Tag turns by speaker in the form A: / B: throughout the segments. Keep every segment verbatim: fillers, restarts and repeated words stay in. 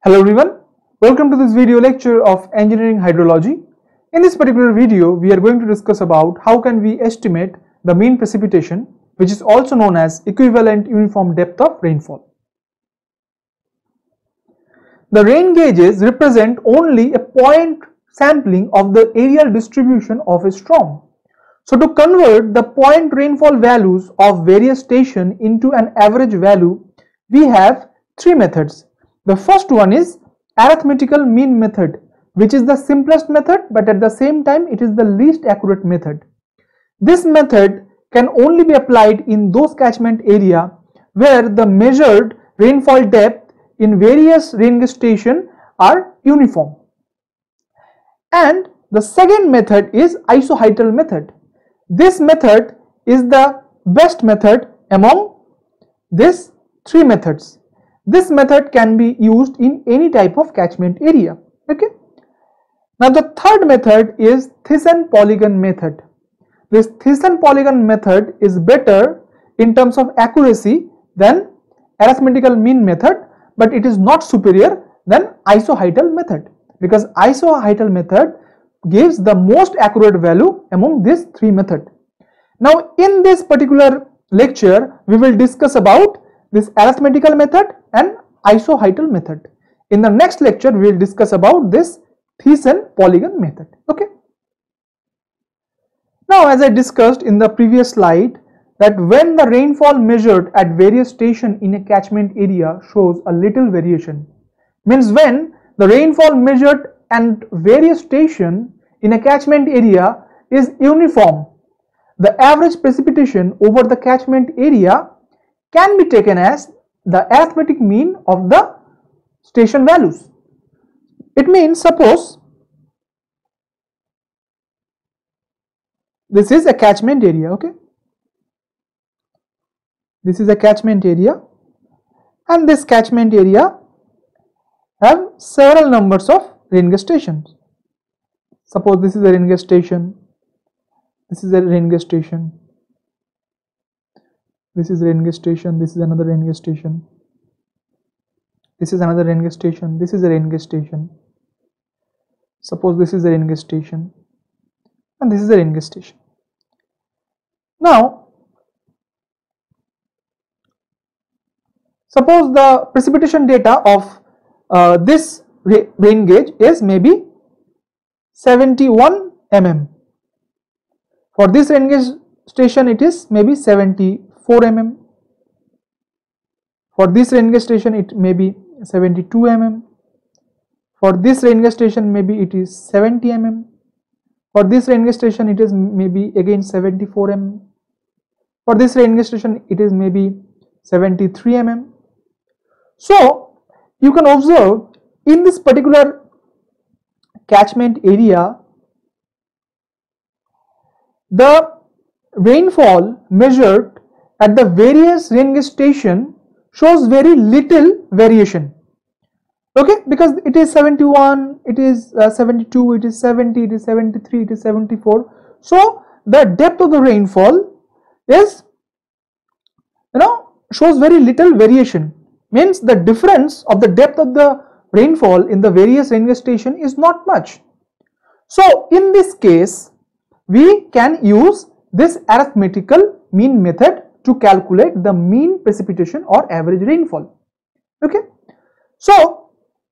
A: Hello everyone, welcome to this video lecture of engineering hydrology. In this particular video, we are going to discuss about how can we estimate the mean precipitation, which is also known as equivalent uniform depth of rainfall. The rain gauges represent only a point sampling of the areal distribution of a storm. So to convert the point rainfall values of various stations into an average value, we have three methods. The first one is arithmetical mean method, which is the simplest method, but at the same time it is the least accurate method. This method can only be applied in those catchment area where the measured rainfall depth in various rain gauge stations are uniform. And the second method is isohydral method. This method is the best method among these three methods. This method can be used in any type of catchment area. Okay. Now the third method is Thiessen-Polygon method. This Thiessen-Polygon method is better in terms of accuracy than arithmetical mean method, but it is not superior than isohydral method, because isohydral method gives the most accurate value among these three methods. Now in this particular lecture, we will discuss about this arithmetical method and isohydral method. In the next lecture, we will discuss about this Thiessen-Polygon method. Okay. Now, as I discussed in the previous slide, that when the rainfall measured at various stations in a catchment area shows a little variation, means when the rainfall measured at various stations in a catchment area is uniform, the average precipitation over the catchment area can be taken as the arithmetic mean of the station values. It means, suppose this is a catchment area, okay? This is a catchment area, and this catchment area have several numbers of rain gauge stations. Suppose this is a rain gauge station, this is a rain gauge station, this is rain gauge station, this is another rain gauge station, this is another rain gauge station, this is a rain gauge station. Suppose this is a rain gauge station and this is a rain gauge station. Now, suppose the precipitation data of uh, this rain gauge is maybe seventy-one millimeters. For this rain gauge station it is maybe seventy-four millimeters. For this rain gauge station it may be seventy-two millimeters. For this rain gauge station maybe it is seventy millimeters. For this rain gauge station it is maybe again seventy-four millimeters. For this rain gauge station it is maybe seventy-three millimeters. So you can observe in this particular catchment area, the rainfall measured at the various rain gauge station shows very little variation. Okay, because it is seventy-one, it is uh, seventy-two, it is seventy, it is seventy-three, it is seventy-four. So the depth of the rainfall is, you know, shows very little variation. Means the difference of the depth of the rainfall in the various rain gauge station is not much. So in this case, we can use this arithmetical mean method to calculate the mean precipitation or average rainfall. Okay. So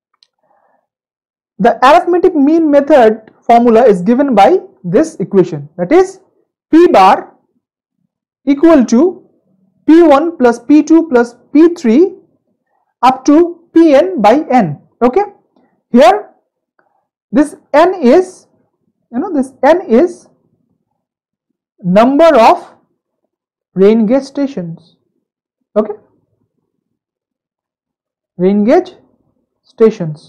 A: the arithmetic mean method formula is given by this equation, that is P bar equal to P one plus P two plus P three up to Pn by n. Okay. Here this n is, you know, this n is number of rain gauge stations. Okay. Rain gauge stations.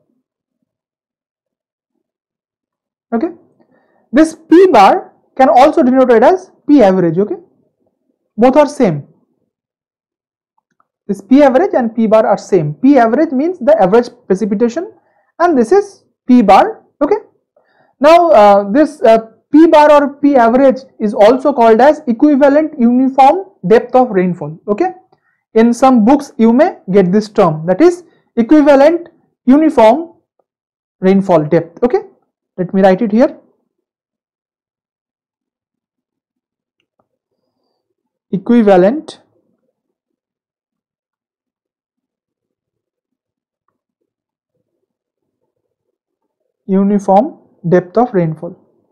A: Okay. This P bar can also denoted as P average. Okay. Both are same. This P average and P bar are same. P average means the average precipitation, and this is P bar. Okay. Now uh, this uh, P bar or P average is also called as equivalent uniform depth of rainfall. Okay. In some books you may get this term, that is equivalent uniform rainfall depth. Okay, let me write it here. Equivalent uniform depth of rainfall.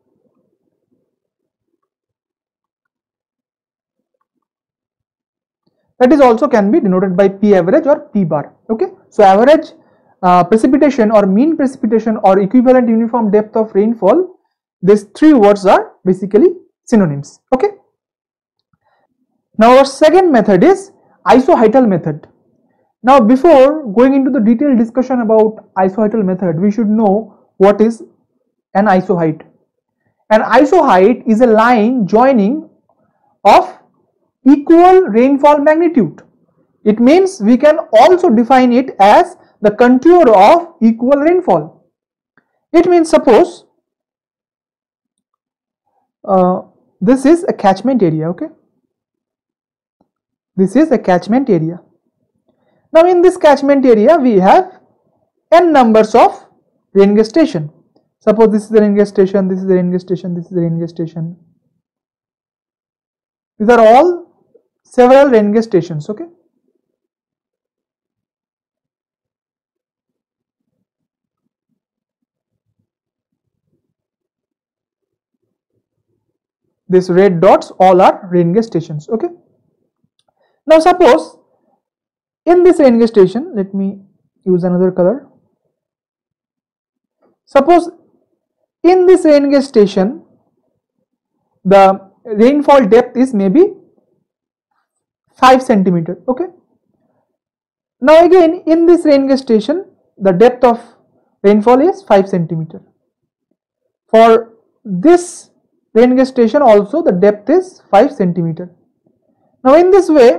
A: That is also can be denoted by P average or P bar. Okay, so average uh, precipitation or mean precipitation or equivalent uniform depth of rainfall, these three words are basically synonyms. Okay, now our second method is isoheital method. Now before going into the detailed discussion about isoheital method, we should know what is an isoheight. An isoheight is a line joining of equal rainfall magnitude. It means we can also define it as the contour of equal rainfall. It means suppose uh, this is a catchment area. Okay, this is a catchment area. Now in this catchment area we have n numbers of rain gauge station. Suppose this is the rain gauge station, this is the rain gauge station, this is the rain gauge station. These are all several rain gauge stations. Okay, these red dots all are rain gauge stations. Okay, now suppose in this rain gauge station, let me use another color. Suppose in this rain gauge station the rainfall depth is maybe five centimeter. Okay, now again in this rain gauge station the depth of rainfall is five centimeter. For this rain gauge station also the depth is five centimeter. Now in this way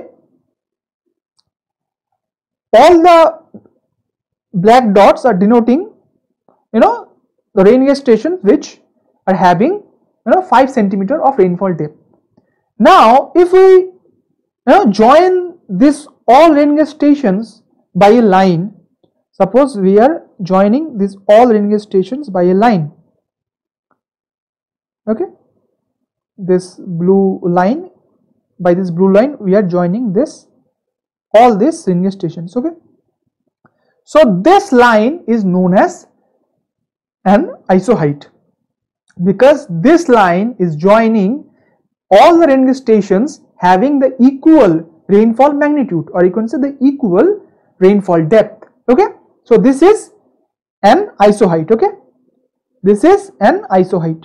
A: all the black dots are denoting, you know, the rain gauge stations which are having, you know, five centimeter of rainfall depth. Now if we, you know, join this all rain gauge stations by a line, suppose we are joining this all rain gauge stations by a line. Okay, this blue line, by this blue line we are joining this all these rain gauge stations. Okay, so this line is known as an isoheight because this line is joining all the rain gauge stations having the equal rainfall magnitude, or you can say the equal rainfall depth. Okay, so this is an isoheight. Okay, this is an isoheight.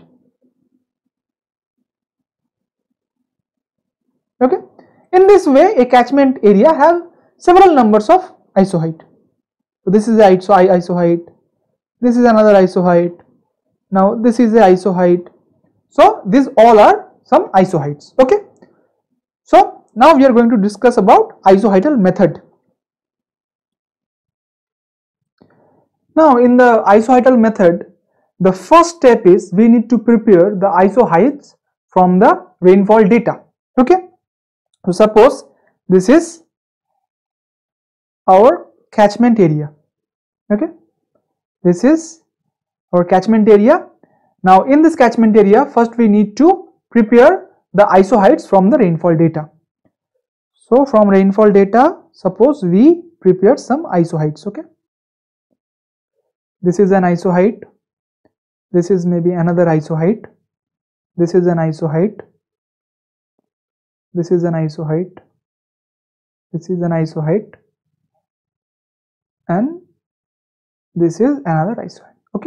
A: Okay, in this way a catchment area have several numbers of isoheight. So this is the iso isoheight, this is another isoheight, now this is the isoheight. So these all are some isoheights. Okay, so now we are going to discuss about isoheital method. Now in the isoheital method, the first step is we need to prepare the isoheights from the rainfall data. Okay, so suppose this is our catchment area. Okay, this is our catchment area. Now in this catchment area first we need to prepare the isoheights from the rainfall data. So from rainfall data suppose we prepare some isoheights. Okay, this is an isoheight, this is maybe another isoheight, this is an isoheight, this is an isoheight, this is an isoheight, and this is another isoheight. Okay,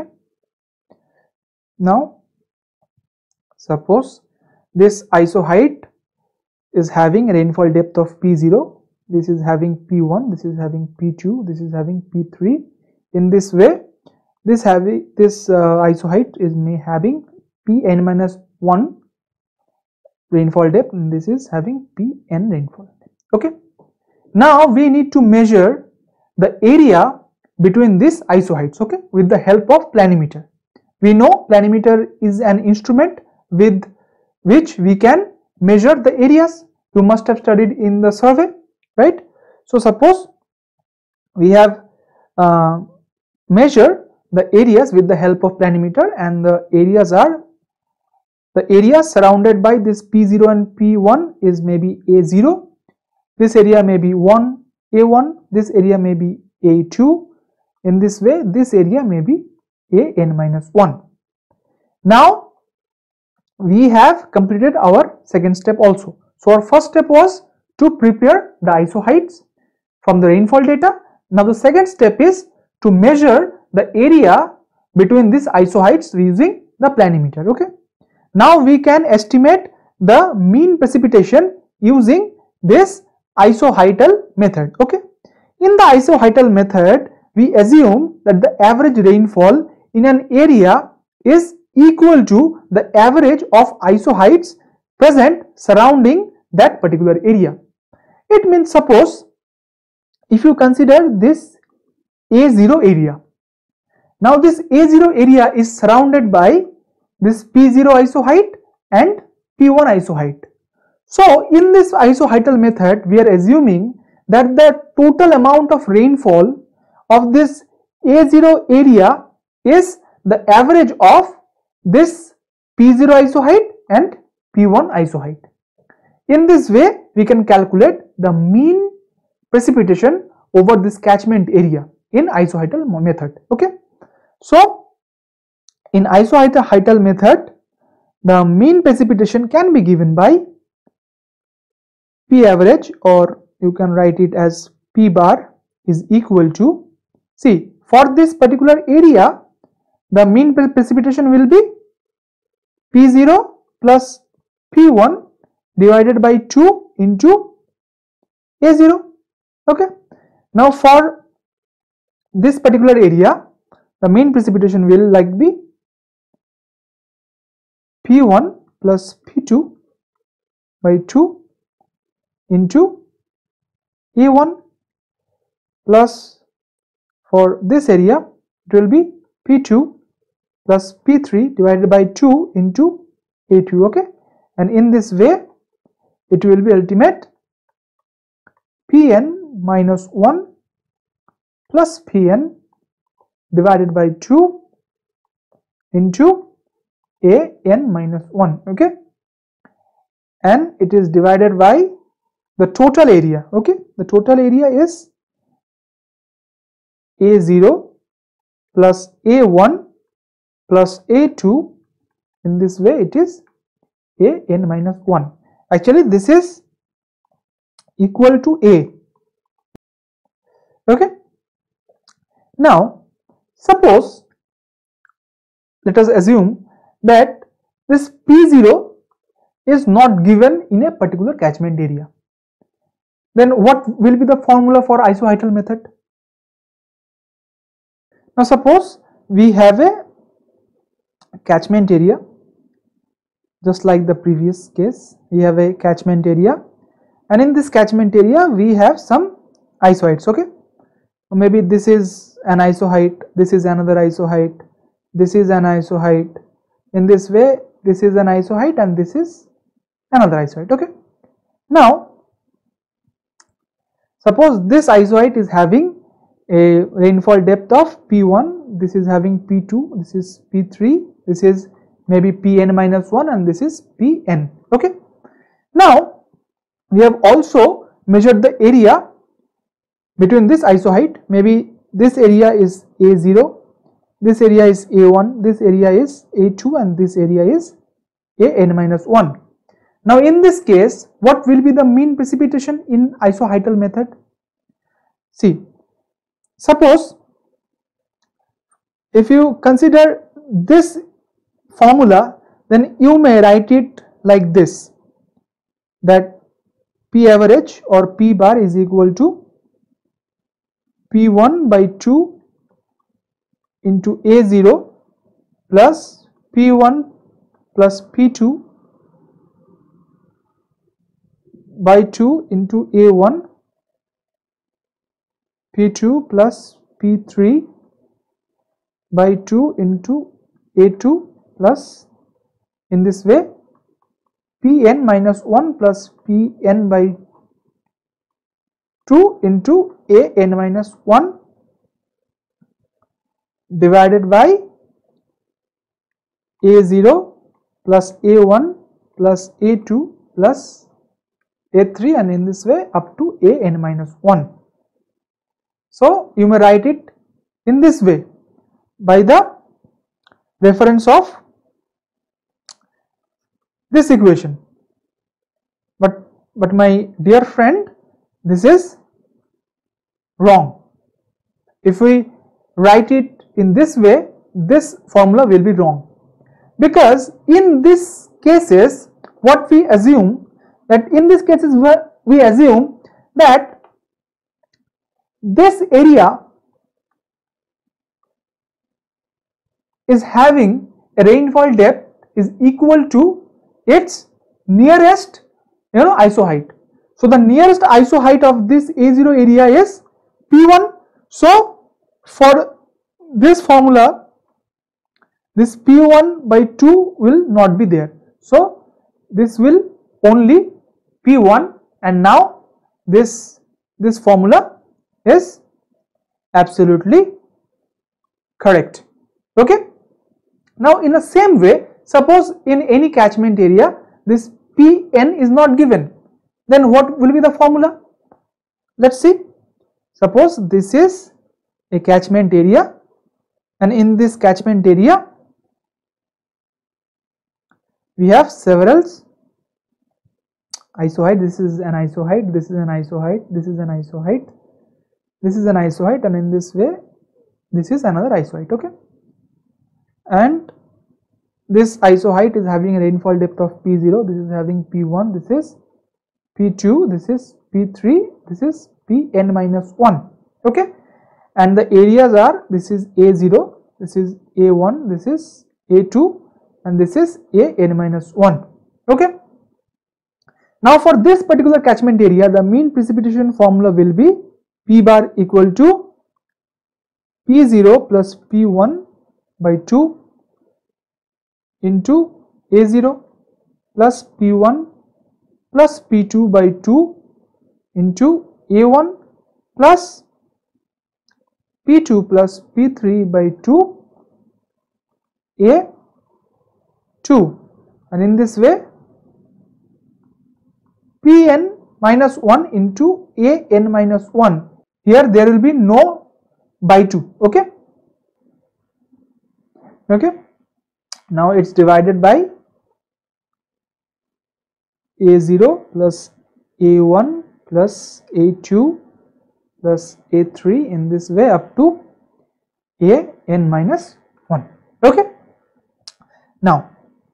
A: now suppose this isoheight is having a rainfall depth of P zero, this is having P one, this is having P two, this is having P three. In this way this having this uh, isoheight is may having P n minus one rainfall depth, and this is having P n rainfall depth. Okay, now we need to measure the area between these isoheights. Okay, with the help of planimeter. We know planimeter is an instrument with which we can measure the areas. You must have studied in the survey, right? So suppose we have uh, measure the areas with the help of planimeter, and the areas are, the area surrounded by this P zero and P one is maybe A zero, this area may be one, A one, this area may be A two, in this way this area may be A n minus one. Now we have completed our second step also. So our first step was to prepare the isoheights from the rainfall data. Now the second step is to measure the area between these isoheights using the planimeter. Okay. Now we can estimate the mean precipitation using this isoheightal method. Okay. In the isoheightal method, we assume that the average rainfall in an area is equal to the average of isoheights present surrounding that particular area. It means, suppose if you consider this A zero area, now this A zero area is surrounded by this P zero isoheight and P one isoheight. So in this isoheightal method, we are assuming that the total amount of rainfall of this A zero area is the average of this P zero isoheight and P one isoheight. In this way, we can calculate the mean precipitation over this catchment area in isoheightal method. Okay. So in isoheightal method, the mean precipitation can be given by P average, or you can write it as P bar is equal to, see, for this particular area, the mean precipitation will be P zero plus P one divided by two into A zero. Okay. Now for this particular area, the mean precipitation will like be P one plus P two by two into A one, plus for this area it will be P two plus P three divided by two into A two. Okay. And in this way it will be ultimate Pn minus one plus Pn divided by two into A n minus one. Okay. And it is divided by the total area. Okay. The total area is A zero plus A one plus A two. In this way it is A n minus one. Actually this is equal to A. Okay. Now suppose, let us assume that this P zero is not given in a particular catchment area. Then what will be the formula for isoheightal method? Now suppose we have a catchment area, just like the previous case, we have a catchment area, and in this catchment area we have some isoheights. Okay. Maybe this is an isoheight, this is another isoheight, this is an isoheight. In this way this is an isoheight and this is another isoheight. Okay. Now suppose this isoheight is having a rainfall depth of P one, this is having P two, this is P three, this is maybe Pn minus one, and this is Pn. Okay. Now we have also measured the area between this isoheight. Maybe this area is A zero, this area is A one, this area is A two, and this area is A n minus one. Now in this case, what will be the mean precipitation in isoheightal method? See, suppose if you consider this formula, then you may write it like this, that P average or P bar is equal to P one by two into A zero plus P one plus P two by two into A one, P two plus P three by two into A two, plus in this way Pn minus one plus Pn by two into A n minus one divided by A zero plus A one plus A two plus A three, and in this way up to A n minus one. So you may write it in this way by the reference of this equation. But, but my dear friend, this is wrong. If we write it in this way, this formula will be wrong, because in these cases what we assume, that in these cases we assume that this area is having a rainfall depth is equal to its nearest, you know, isoheight. So the nearest isoheight of this A zero area is P one. So for this formula, this P one by two will not be there. So this will only P one, and now this this formula is absolutely correct. Okay. Now in the same way, suppose in any catchment area this P n is not given, then what will be the formula? Let's see. Suppose this is a catchment area, and in this catchment area we have several isoheight. This is an isoheight, this is an isoheight, this is an isoheight, this is an isoheight, and in this way this is another isoheight. Okay, and this isoheight is having a rainfall depth of P zero, this is having P one, this is P two, this is P three, this is P n minus one. Okay, and the areas are, this is A zero, this is A one, this is A two, and this is A n minus one. Okay. Now for this particular catchment area, the mean precipitation formula will be P bar equal to P zero plus P one by two into A zero plus P one plus P two by two into A one plus P two plus P three by two A two, and in this way P n minus one into A n minus one. Here there will be no by two. Okay. Okay. Now it's divided by A zero plus A one plus A two plus A three, in this way up to A n minus one. Okay. Now,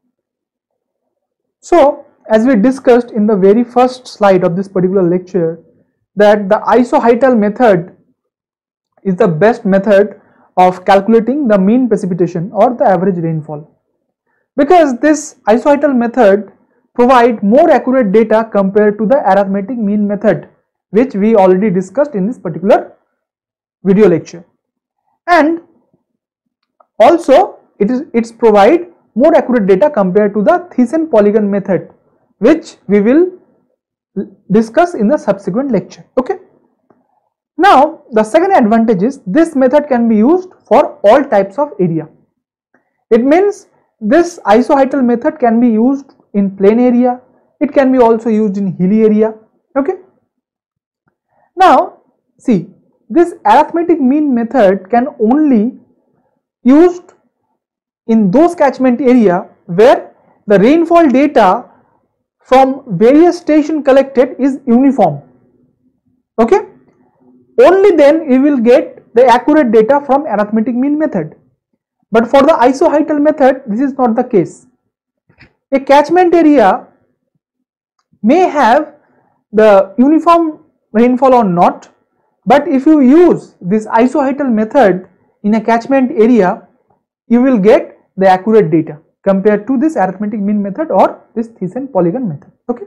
A: so as we discussed in the very first slide of this particular lecture, that the isoheital method is the best method of calculating the mean precipitation or the average rainfall, because this isoheital method provide more accurate data compared to the arithmetic mean method, which we already discussed in this particular video lecture. And also it is it's provide more accurate data compared to the Thiessen polygon method, which we will discuss in the subsequent lecture. Okay. Now the second advantage is this method can be used for all types of area. It means this isoheital method can be used in plain area, it can be also used in hilly area. Okay. Now see, this arithmetic mean method can only used in those catchment area where the rainfall data from various station collected is uniform. Okay. Only then we will get the accurate data from arithmetic mean method. But for the isoheital method, this is not the case. A catchment area may have the uniform rainfall or not, but if you use this isoheital method in a catchment area, you will get the accurate data compared to this arithmetic mean method or this Thiessen polygon method. Okay.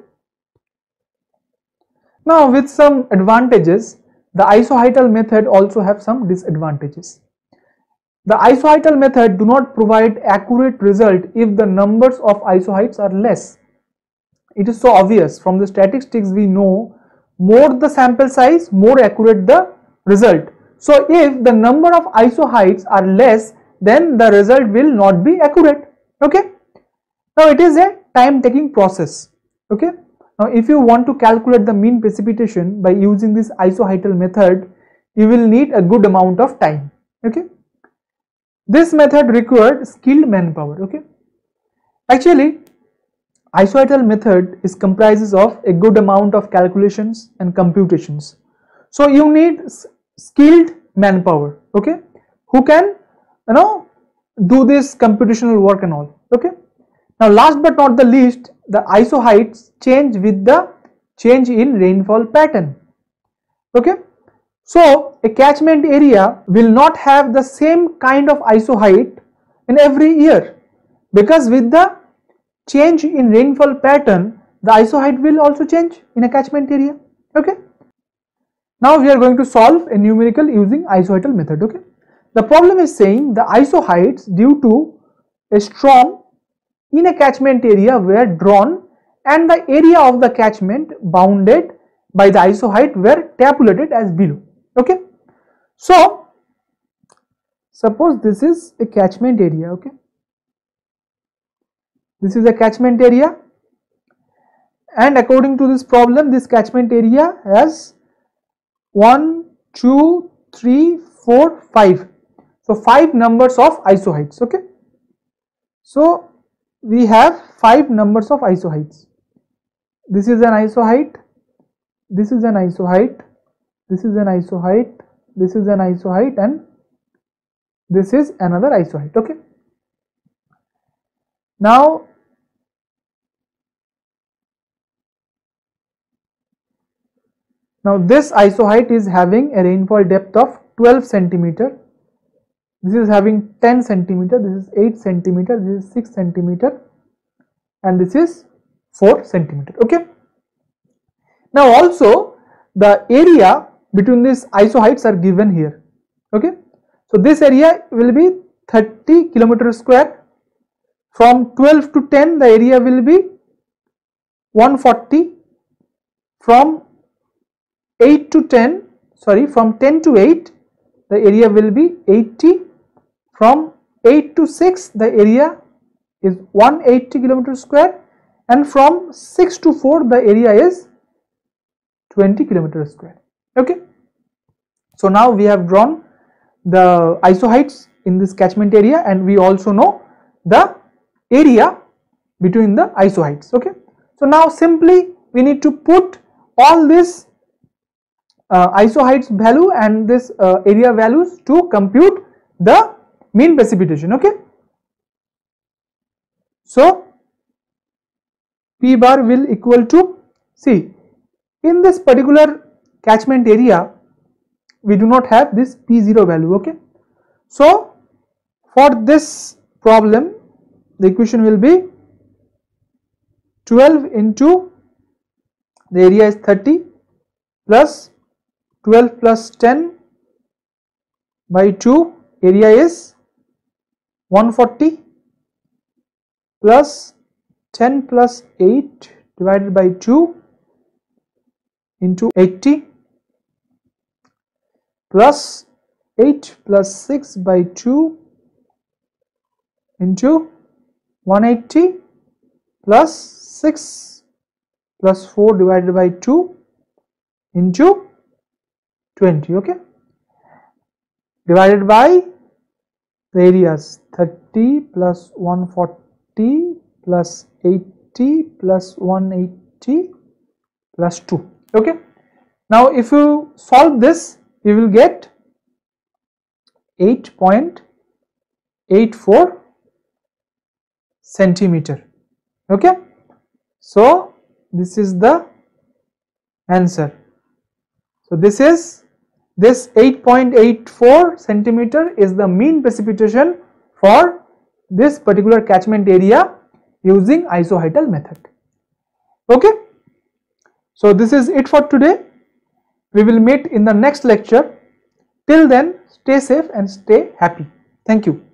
A: Now with some advantages, the isoheital method also have some disadvantages. The isoheital method do not provide accurate result if the numbers of isoheights are less. It is so obvious. From the statistics we know, more the sample size, more accurate the result. So if the number of isoheights are less, then the result will not be accurate. Okay. Now it is a time taking process. Okay. Now if you want to calculate the mean precipitation by using this isoheightal method, you will need a good amount of time. Okay. This method required skilled manpower. Okay. Actually, isoheightal method is comprises of a good amount of calculations and computations. So you need skilled manpower, okay, who can, you know, do this computational work and all. Okay. Now last but not the least, the isoheights change with the change in rainfall pattern. Okay. So a catchment area will not have the same kind of isoheight in every year, because with the change in rainfall pattern, the isoheight will also change in a catchment area. Okay. Now we are going to solve a numerical using isoheightal method. Okay. The problem is saying the isoheights due to a storm in a catchment area were drawn and the area of the catchment bounded by the isoheight were tabulated as below. Okay. So suppose this is a catchment area. Okay. This is a catchment area, and according to this problem, this catchment area has one, two, three, four, five. So five numbers of isoheights. Okay. So we have five numbers of isoheights. This is an isoheight. This is an isoheight. This is an isoheight. This is an isoheight, and this is another isoheight. Okay. Now Now this isoheight is having a rainfall depth of twelve centimeter. This is having ten centimeter. This is eight centimeter. This is six centimeter, and this is four centimeter. Okay. Now also the area between these isoheights are given here. Okay. So this area will be thirty kilometer square. From twelve to ten, the area will be one hundred forty. From eight to ten, sorry, from ten to eight, the area will be eighty. From eight to six, the area is one hundred eighty kilometer square, and from six to four, the area is twenty kilometer square. Okay. So now we have drawn the isoheights in this catchment area, and we also know the area between the isoheights. Okay. So now simply we need to put all this uh, isoheights value and this uh, area values to compute the mean precipitation. Okay. So P bar will equal to, see, in this particular catchment area we do not have this P zero value. Okay. So for this problem the equation will be twelve into the area is thirty plus twelve plus ten by two, area is one hundred forty, plus ten plus eight divided by two into eighty, plus eight plus six by two into one hundred eighty, plus six plus four divided by two into twenty. Okay. Divided by the areas thirty plus one hundred forty plus eighty plus one hundred eighty plus two. Okay. Now if you solve this, you will get eight point eight four centimeter. Okay. So this is the answer. So this is this eight point eight four centimeter is the mean precipitation for this particular catchment area using isoheightal method. Okay. So this is it for today. We will meet in the next lecture. Till then, stay safe and stay happy. Thank you.